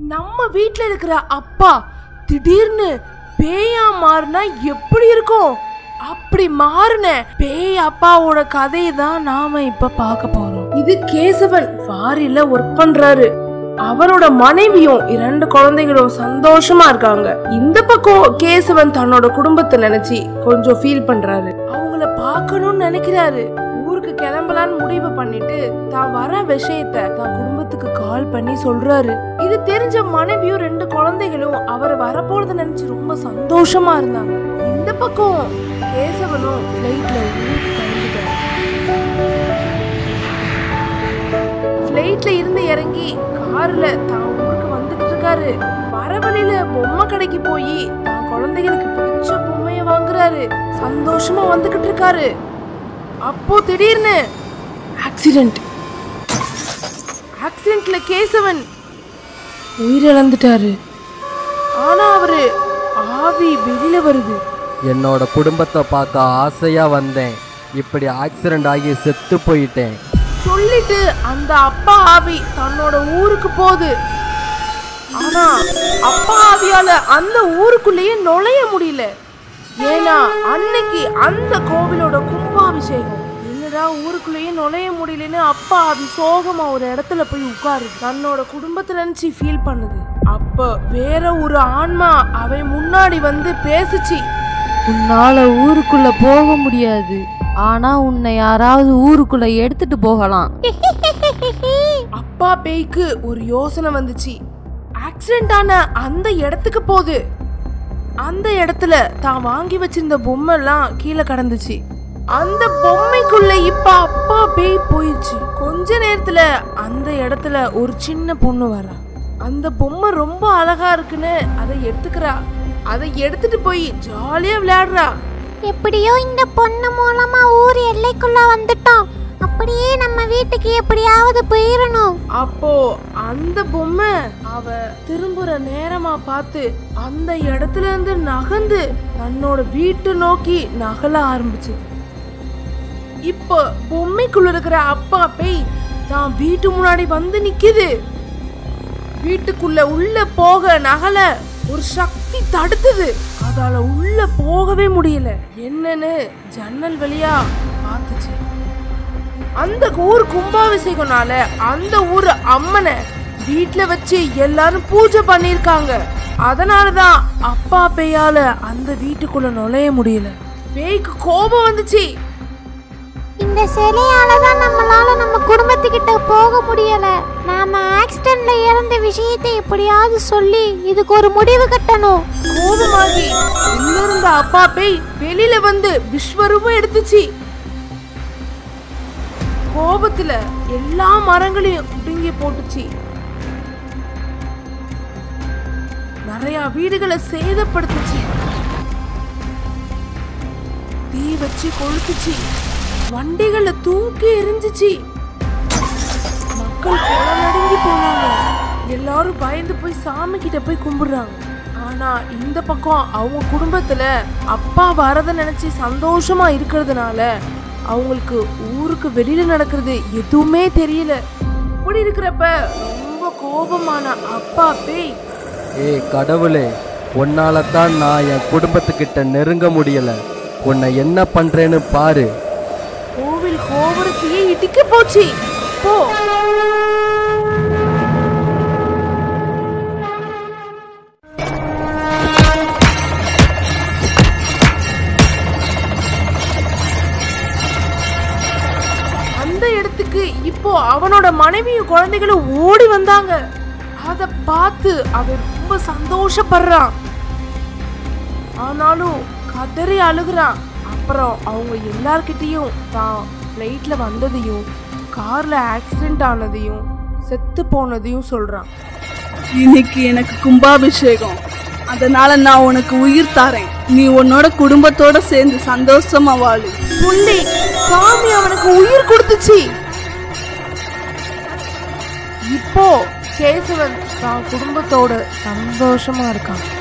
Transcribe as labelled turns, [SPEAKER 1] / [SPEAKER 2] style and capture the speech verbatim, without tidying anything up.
[SPEAKER 1] நம்ம வீட்ல இருக்கிற அப்பா திடீர்னு பேயா மாறினா எப்படி இருக்கும்? அப்படி மாறின பேய் அப்பாவோட கதையை தான் நாம இப்ப பார்க்க போறோம். இது கேசவன் ஃபாரின்ல ஒர்க் பண்றாரு. அவரோட மனைவியும் இரண்டு குழந்தைகளும் சந்தோஷமா இருக்காங்க. இந்த பக்கம் கேசவன் தன்னோட குடும்பத்தை நினைச்சு கொஞ்சம் ஃபீல் பண்றாரு. அவங்கள பார்க்கணும்னு நினைக்கிறாரு. ஊருக்கு கிளம்பலான்னு முடிவு பண்ணிட்டு தான் வர விஷயத்த தான் குடும்பத்துக்கு கால் பண்ணி சொல்றாரு. இது தெரிஞ்ச மனைவியும் ரெண்டு குழந்தைகளும் அவர் வரப்போறத நினைச்சு ரொம்ப சந்தோஷமா இருந்தாங்க. இந்த பக்கம் கேசவனும் ஃபிளைட்ல ஊருக்கு கிளம்பிட்டாரு. ஃபிளைட்ல இருந்து இறங்கி கார்ல தான் ஊருக்கு வந்துட்டு இருக்காரு. வர வழியில பொம்மை கடைக்கு போய் தான் குழந்தைகளுக்கு பிடிச்ச பொம்மைய வாங்குறாரு. சந்தோஷமா வந்துகிட்டு இருக்காரு. அப்போ திடீர்னு ஆக்சிடென்ட். ஆக்சிடென்ட்ல கேசவன் உயிரிழந்துட்டாரு. ஆனா அவரு ஆவி வெளியில வருது.
[SPEAKER 2] என்னோட குடும்பத்தை பார்க்க ஆசையா வந்தேன், இப்படி ஆக்சிடென்ட் ஆகி செத்து போயிட்டேன்
[SPEAKER 1] சொல்லிட்டு அந்த அப்பா ஆவி தன்னோட ஊருக்கு போகுது. ஆனா அப்பா ஆவியால அந்த ஊருக்குள்ளேயே நுழைய முடியல. ஏன்னா அன்னைக்கு அந்த கோவிலோட கும்பாபிஷேகம். என்னடா ஊருக்குள்ளேயே நுழைய முடியலன்னு அப்பா ஆவி சோகமா ஒரு இடத்துல போய் உட்காரு. தன்னோட குடும்பத்தை நினைச்சு ஃபீல் பண்ணுது. அப்ப வேற ஒரு ஆன்மா அவை முன்னாடி வந்து பேசுச்சு.
[SPEAKER 3] உன்னால ஊருக்குள்ள போக முடியாது, ஆனா உன்னை யாராவது ஊருக்குள்ள எடுத்துட்டு போகலாம்.
[SPEAKER 1] அப்பா பேய்க்கு ஒரு யோசனை வந்துச்சு. ஆக்சிடென்ட் ஆன அந்த இடத்துக்கு போகுது. அந்த இடத்துல தான் வாங்கி வச்சிருந்த பொம்மை எல்லாம் கீழே கடந்துச்சு. அந்த பொம்மைக்குள்ள இப்ப அப்பா பேய் போயிடுச்சு. கொஞ்ச நேரத்துல அந்த இடத்துல ஒரு சின்ன பொண்ணு வரா. அந்த பொம்மை ரொம்ப அழகா இருக்குன்னு அதை எடுத்துக்கிறா. அதை எடுத்துட்டு போய் ஜாலியா விளையாடுறா.
[SPEAKER 4] எப்படியோ இந்த பொண்ணு மூலமா ஊர் எல்லைக்குள்ள வந்துட்டோம். அப்படியே நம்ம வீட்டுக்கு எப்படியாவது போயிடணும்.
[SPEAKER 1] அப்போ அந்த பொம்மை அவ திரும்புற நேரமா பார்த்து அந்த இடத்துல இருந்து நகர்ந்து தன்னோட வீட்டு நோக்கி நகல ஆரம்பிச்சு. இப்போ பொம்மைக்குள்ள இருக்கிற அப்பா பேய் தான் வீட்டு முன்னாடி வந்து நிக்குது. வீட்டுக்குள்ள உள்ள போக நகல ஒரு சக்தி தடுத்தது. அதால உள்ள போகவே முடியல. என்னன்னு ஜன்னல் வழியா பார்த்துச்சு. அந்த ஊர் கும்பாபிஷேகம்னால அந்த ஊர் அம்மனை வீட்டுல வச்சு எல்லாரும் பூஜை பண்ணிருக்காங்க. அதனாலதான் அப்பா பேயால அந்த வீட்டுக்குள்ள நுழைய முடியல. பேய்க்கு கோபம் வந்துச்சு.
[SPEAKER 4] இந்த சிலையாலதான் நம்மளால நம்ம குடும்பத்துக்கிட்ட போக முடியல. நாம ஆக்சிடென்ட்ல இறந்த விஷயத்தை எப்படியாவது சொல்லி இதுக்கு ஒரு முடிவு கட்டணும்.
[SPEAKER 1] கோபமாகி உள்ள இருந்த அப்பா பேய் வெளியில வந்து விஸ்வரூபம் எடுத்துச்சு. கோபத்துல எல்லா மரங்களையும் பிடுங்கி போட்டுச்சு. நிறைய வீடுகளை சேதப்படுத்துச்சு. தீ வச்சு கொளுத்துச்சு. வண்டிகளை தூக்கி எரிஞ்சிச்சு. மக்கள் கொலை நடுங்கி போனாங்க. எல்லாரும் பயந்து போய் சாமி கிட்ட போய் கும்பிடுறாங்க. ஆனா இந்த பக்கம் அவங்க குடும்பத்துல அப்பா வரத நினைச்சு சந்தோஷமா இருக்கிறதுனால அவங்களுக்கு ஊருக்கு வெளியில நடக்கிறது எதுவுமே தெரியல. இப்படி இருக்கிறப்ப ரொம்ப கோபமான அப்பா பேய்,
[SPEAKER 2] ஏய் கடவுளே, உன்னால தான் நான் என் குடும்பத்துக்கிட்ட நெருங்க முடியல, உன்னை என்ன பண்றேன்னு பாரு.
[SPEAKER 1] கோவில் கோபுரத்தையே இடிக்க போச்சு. போ. அந்த இடத்துக்கு இப்போ அவனோட மனைவியும் குழந்தைகளும் ஓடி வந்தாங்க. அத பார்த்து அவன் ரொம்ப சந்தோஷப்படுறான். ஆனாலும் கதறி அழுகுறான். அப்புறம் அவங்க எல்லார்கிட்டையும் தான் ஃப்ளைட்ல வந்ததையும் கார்ல ஆக்சிடென்ட் ஆனதையும் செத்து போனதையும் சொல்றான்.
[SPEAKER 5] இன்னைக்கு எனக்கு கும்பாபிஷேகம், அதனால நான் உனக்கு உயிர் தாரேன். நீ உன்னோட குடும்பத்தோட சேர்ந்து சந்தோஷமா வாழு
[SPEAKER 1] சொல்லி சாமி அவனுக்கு உயிர் கொடுத்துச்சு. இப்போ கேசவன் தான் குடும்பத்தோட சந்தோஷமா இருக்கான்.